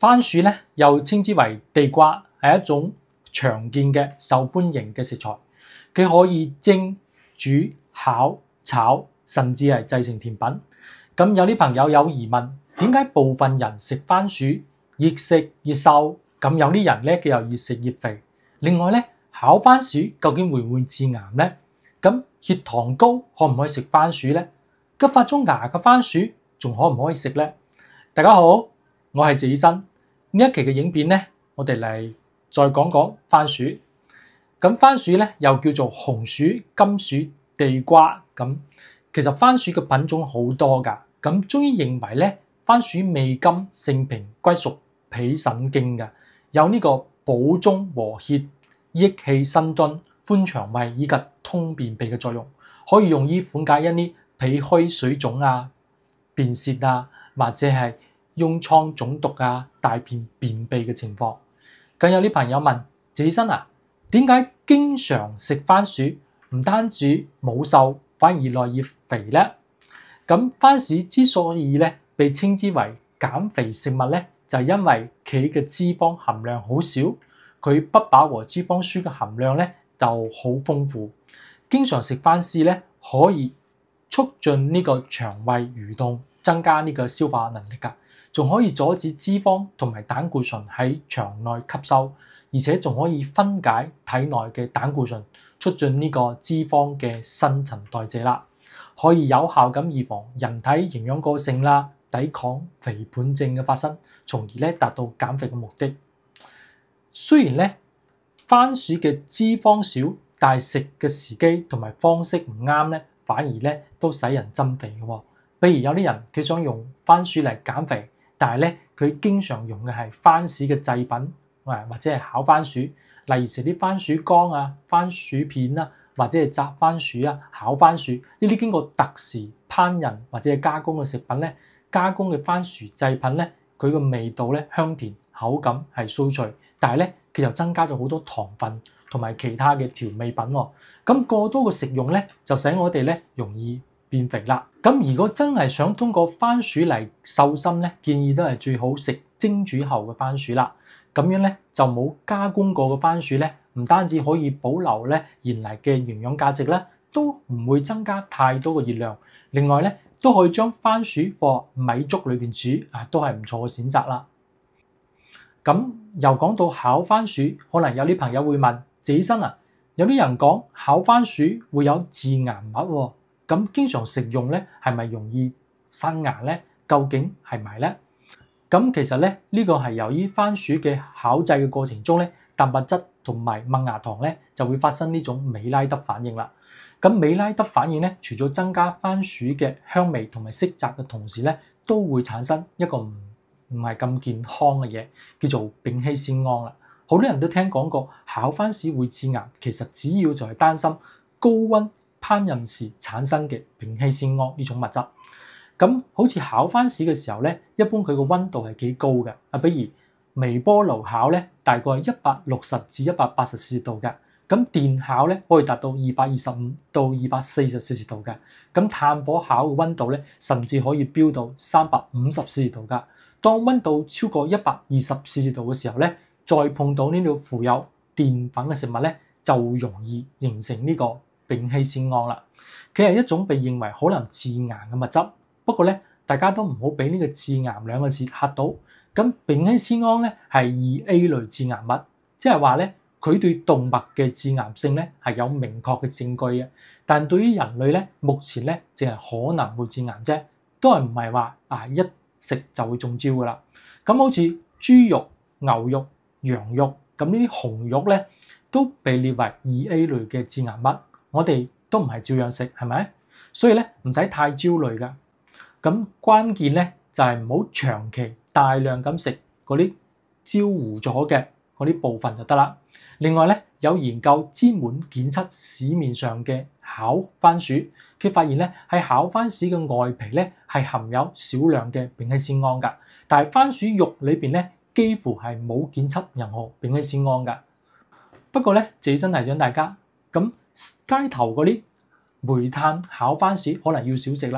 番薯咧又稱之為地瓜，係一種常見嘅受歡迎嘅食材。佢可以蒸、煮、烤、炒，甚至係製成甜品。咁有啲朋友有疑問，點解部分人食番薯越食越瘦？咁有啲人咧佢又越食越肥。另外咧，烤番薯究竟會唔會致癌咧？咁血糖高可唔可以食番薯咧？急發咗芽嘅番薯仲可唔可以食咧？大家好，我係謝醫生。呢一期嘅影片咧，我哋嚟再講講番薯。咁番薯咧又叫做紅薯、金薯、地瓜。咁其實番薯嘅品種好多㗎。咁中醫認為咧，番薯味甘、性平、歸屬脾腎經嘅，有呢個補中和血、益氣生津、寬腸胃以及通便秘嘅作用，可以用於緩解一啲脾虛水腫啊、便泄啊，或者係痈瘡腫毒啊、大便便秘嘅情況。更有啲朋友問謝醫生啊，點解經常食番薯唔單止冇瘦，反而越來越肥咧？咁番薯之所以咧被稱之為減肥食物咧，就係因為佢嘅脂肪含量好少，佢不飽和脂肪酸嘅含量咧就好豐富。經常食番薯咧可以促進呢個腸胃蠕動，增加呢個消化能力㗎，仲可以阻止脂肪同埋膽固醇喺腸內吸收。而且仲可以分解體內嘅膽固醇，促進呢個脂肪嘅新陳代謝啦，可以有效咁預防人體營養過剩啦，抵抗肥胖症嘅發生，從而咧達到減肥嘅目的。雖然咧番薯嘅脂肪少，但係食嘅時機同埋方式唔啱咧，反而咧都使人增肥嘅喎。比如有啲人佢想用番薯嚟減肥，但係咧佢經常用嘅係番薯嘅製品。或者係烤番薯，例如食啲番薯乾啊、番薯片啊，或者係炸番薯啊、烤番薯呢啲經過特殊烹飪或者係加工嘅食品咧，加工嘅番薯製品咧，佢個味道咧香甜，口感係酥脆，但係咧佢又增加咗好多糖分同埋其他嘅調味品喎。咁過多嘅食用咧，就使我哋咧容易變肥啦。咁如果真係想通過番薯嚟瘦身咧，建議都係最好食蒸煮後嘅番薯啦。咁樣咧就冇加工過嘅番薯咧，唔單止可以保留咧原來嘅營養價值咧，都唔會增加太多嘅熱量。另外咧都可以將番薯放米粥裏邊煮啊，都係唔錯嘅選擇啦。咁又講到烤番薯，可能有啲朋友會問謝醫生啊，有啲人講烤番薯會有致癌物喎，咁經常食用咧係咪容易生癌咧？究竟係咪咧？咁其實咧，呢個係由於番薯嘅烤製嘅過程中咧，蛋白質同埋麥芽糖咧就會發生呢種美拉德反應啦。咁美拉德反應咧，除咗增加番薯嘅香味同埋色澤嘅同時咧，都會產生一個唔係咁健康嘅嘢，叫做丙烯酰胺啦。好多人都聽講過烤番薯會致癌，其實主要就係擔心高溫烹飪時產生嘅丙烯酰胺呢種物質。咁好似烤番薯嘅時候咧，一般佢個溫度係幾高嘅啊？比如微波爐烤咧，大概160至180攝氏度嘅。咁電烤咧可以達到225到240攝氏度嘅。咁炭火烤嘅溫度咧，甚至可以飆到350攝氏度㗎。當溫度超過120攝氏度嘅時候咧，再碰到呢個富有澱粉嘅食物咧，就容易形成呢個丙烯酰胺啦。佢係一種被認為可能致癌嘅物質。不過咧，大家都唔好俾呢個致癌兩個字嚇到。咁丙烯酰胺咧係2A 類致癌物，即係話咧佢對動物嘅致癌性咧係有明確嘅證據嘅，但對於人類咧目前咧淨係可能會致癌啫，都係唔係話一食就會中招噶啦。咁好似豬肉、牛肉、羊肉咁呢啲紅肉咧都被列為2A 類嘅致癌物，我哋都唔係照樣食，係咪？所以咧唔使太焦慮噶。咁關鍵咧就係唔好長期大量咁食嗰啲焦糊咗嘅嗰啲部分就得啦。另外咧有研究專門檢測市面上嘅烤番薯，佢發現咧喺烤番薯嘅外皮咧係含有少量嘅丙烯酰胺㗎，但係番薯肉裏邊咧幾乎係冇檢測任何丙烯酰胺㗎。不過咧，謝醫生提醒大家，咁街頭嗰啲煤炭烤番薯可能要少食啦。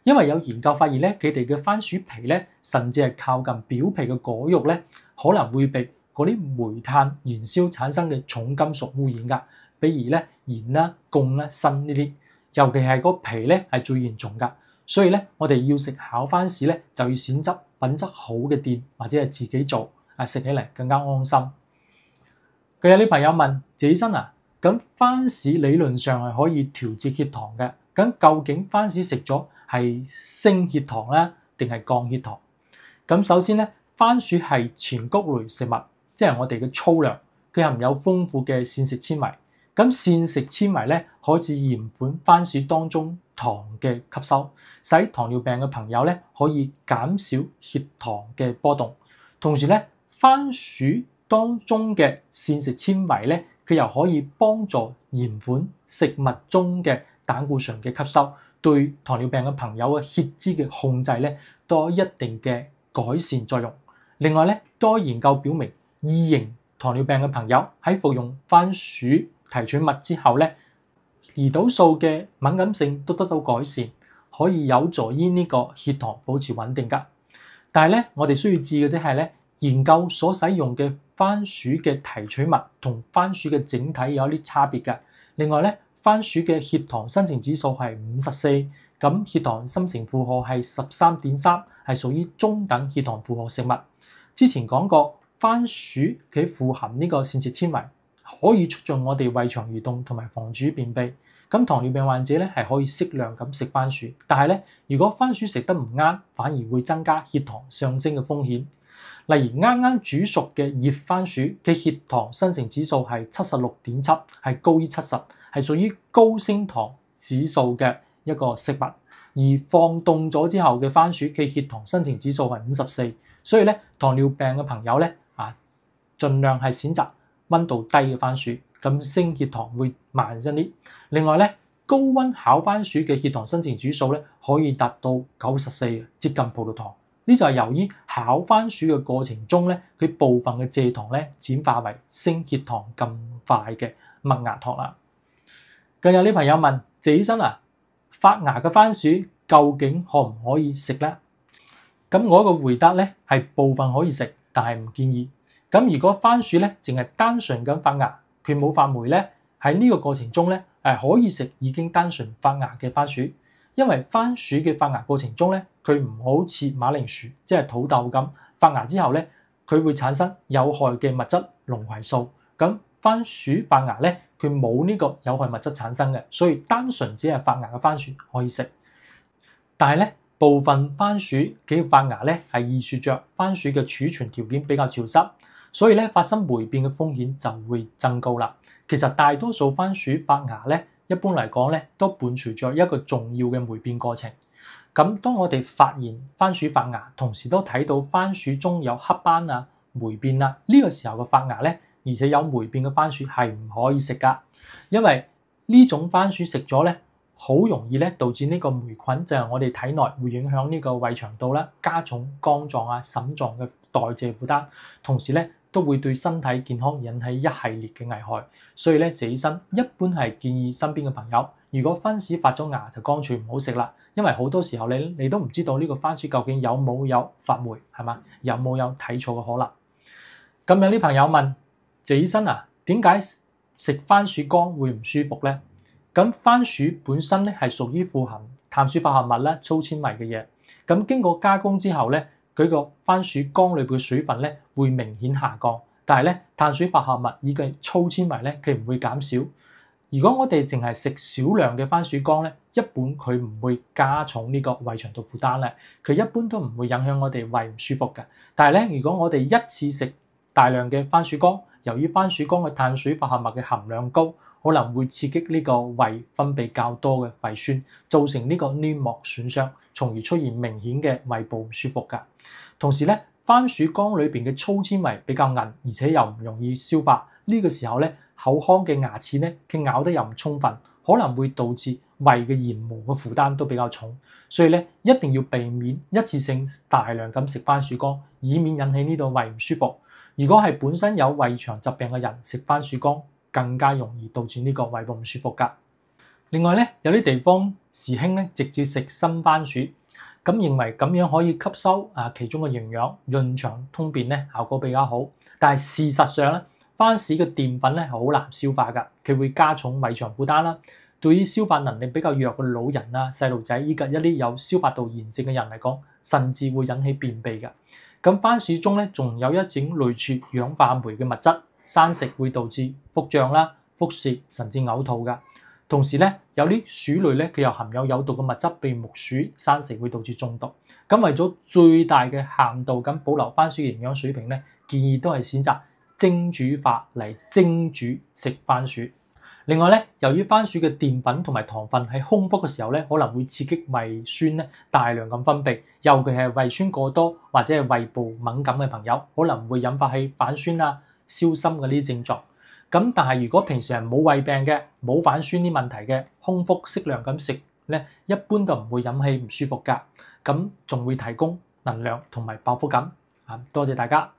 因為有研究發現咧，佢哋嘅番薯皮咧，甚至係靠近表皮嘅果肉咧，可能會被嗰啲煤炭燃燒產生嘅重金屬污染㗎，比如咧鹽啦、汞啦、砷呢啲，尤其係個皮咧係最嚴重㗎。所以咧，我哋要食烤番薯咧，就要選擇品質好嘅店或者係自己做，食起嚟更加安心。佢有啲朋友問：謝醫生啊，咁番薯理論上係可以調節血糖嘅，咁究竟番薯食咗係升血糖咧，定係降血糖？咁首先咧，番薯係全穀類食物，即係我哋嘅粗糧，佢含有豐富嘅膳食纖維。咁膳食纖維咧，可以延緩番薯當中糖嘅吸收，使糖尿病嘅朋友咧可以減少血糖嘅波動。同時咧，番薯當中嘅膳食纖維咧，佢又可以幫助延緩食物中嘅膽固醇嘅吸收，對糖尿病嘅朋友嘅血脂嘅控制咧，都有一定嘅改善作用。另外咧，多研究表明，二型糖尿病嘅朋友喺服用番薯提取物之後咧，胰島素嘅敏感性都得到改善，可以有助於呢個血糖保持穩定㗎。但係咧，我哋需要知嘅即係咧，研究所使用嘅番薯嘅提取物同番薯嘅整體有啲差別㗎。另外咧，番薯嘅血糖生成指數係54，咁血糖生成負荷係13.3，係屬於中等血糖負荷食物。之前講過，番薯佢富含呢個膳食纖維，可以促進我哋胃腸蠕動同埋防止便秘。咁糖尿病患者咧係可以適量咁食番薯，但係咧，如果番薯食得唔啱，反而會增加血糖上升嘅風險。例如啱啱煮熟嘅熱番薯嘅血糖生成指數係76.7，係高於70，係屬於高升糖指數嘅一個食物。而放凍咗之後嘅番薯嘅血糖生成指數係54，所以咧，糖尿病嘅朋友咧盡量係選擇溫度低嘅番薯，咁升血糖會慢一啲。另外咧，高溫烤番薯嘅血糖生成指數咧可以達到94，接近葡萄糖。呢就係由於烤番薯嘅過程中咧，佢部分嘅蔗糖咧轉化為升血糖咁快嘅麥芽糖啦。更有啲朋友問：謝醫生啊，發芽嘅番薯究竟可唔可以食咧？咁我個回答咧係部分可以食，但係唔建議。咁如果番薯咧淨係單純咁發芽，佢冇發霉咧，喺呢個過程中咧可以食已經單純發芽嘅番薯，因為番薯嘅發芽過程中咧，佢唔好似馬鈴薯即係土豆咁發芽之後咧，佢會產生有害嘅物質龍葵素。咁番薯發芽咧，佢冇呢個有害物質產生嘅，所以單純只係發芽嘅番薯可以食。但係咧，部分番薯佢發芽咧係意味著番薯嘅儲存條件比較潮濕，所以咧發生霉變嘅風險就會增高啦。其實大多數番薯發芽咧，一般嚟講咧都伴隨著一個重要嘅霉變過程。咁當我哋發現番薯發芽，同時都睇到番薯中有黑斑啊、霉變啊，呢個時候嘅發芽咧，而且有霉變嘅番薯係唔可以食噶，因為呢種番薯食咗咧，好容易咧導致呢個霉菌就係我哋體內會影響呢個胃腸道啦，加重肝臟啊、腎臟嘅代謝負擔，同時咧都會對身體健康引起一系列嘅危害。所以咧，謝醫生一般係建議身邊嘅朋友，如果番薯發咗芽就乾脆唔好食啦，因為好多時候你都唔知道呢個番薯究竟有冇發霉，係嘛？有冇睇錯嘅可能？咁有啲朋友問：謝醫生啊，點解食番薯乾會唔舒服咧？咁番薯本身咧係屬於富含碳水化合物啦、粗纖維嘅嘢，咁經過加工之後咧，佢個番薯乾裏邊嘅水分咧會明顯下降，但係咧碳水化合物以及粗纖維咧佢唔會減少。如果我哋淨係食少量嘅番薯乾咧，一般佢唔會加重呢個胃腸道負擔咧，佢一般都唔會影響我哋胃唔舒服嘅。但係咧，如果我哋一次食大量嘅番薯乾，由於番薯乾嘅碳水化合物嘅含量高，可能會刺激呢個胃分泌較多嘅胃酸，造成呢個黏膜損傷，從而出現明顯嘅胃部唔舒服㗎。同時咧，番薯乾裏邊嘅粗纖維比較硬，而且又唔容易消化。呢個時候咧，口腔嘅牙齒咧，佢咬得又唔充分，可能會導致胃嘅黏膜嘅負擔都比較重。所以咧，一定要避免一次性大量咁食番薯乾，以免引起呢度胃唔舒服。如果係本身有胃腸疾病嘅人食番薯乾，更加容易導致呢個胃部唔舒服㗎。 另外咧，有啲地方時興咧直接食生番薯，咁認為咁樣可以吸收其中嘅營養，潤腸通便咧效果比較好。但係事實上咧，番薯嘅澱粉咧係好難消化㗎，佢會加重胃腸負擔啦。對於消化能力比較弱嘅老人啊、細路仔以及一啲有消化道炎症嘅人嚟講，甚至會引起便秘㗎。咁番薯中咧仲有一種類似氧化酶嘅物質，生食會導致腹脹啦、腹瀉甚至嘔吐㗎。同時咧，有啲薯類咧，佢又含有有毒嘅物質，被木薯生食會導致中毒。咁為咗最大嘅限度咁保留番薯營養水平咧，建議都係選擇蒸煮法嚟蒸煮食番薯。另外咧，由於番薯嘅澱粉同埋糖分喺空腹嘅時候咧，可能會刺激胃酸咧大量咁分泌，尤其係胃酸過多或者係胃部敏感嘅朋友，可能會引發起反酸啊、燒心嘅呢啲症狀。咁但係如果平時係冇胃病嘅、冇反酸啲問題嘅，空腹適量咁食咧，一般都唔會引起唔舒服㗎。咁仲會提供能量同埋飽腹感。多謝大家。